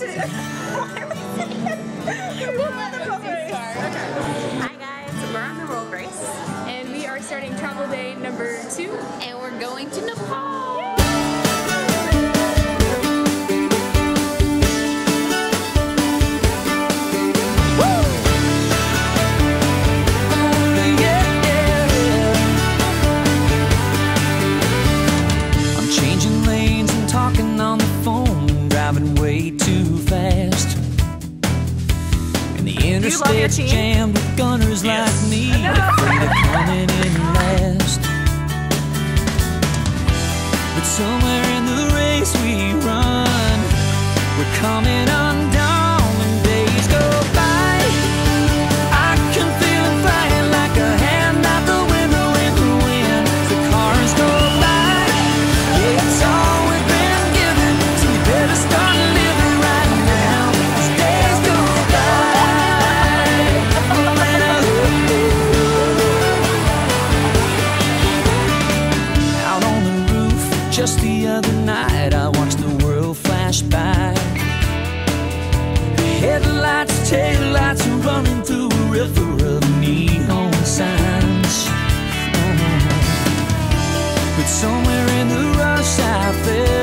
Hi guys, we're on the roll, Grace. And we are starting travel day number 2. And we're going to Nepal. I'm changing lanes and talking on the phone, driving way too fast. And the interstate's jammed with gunners like me, afraid of coming in last. But somewhere in the race we run, we're coming undone when days go by. I can feel it flying like a hand out the window in the wind. The cars go by. Yeah, it's all we've been given, so we better start living right now as days go by. Out on the roof just the other night, I watched the world flash by. Headlights, taillights are running through a river of neon signs. But somewhere in the rush I felt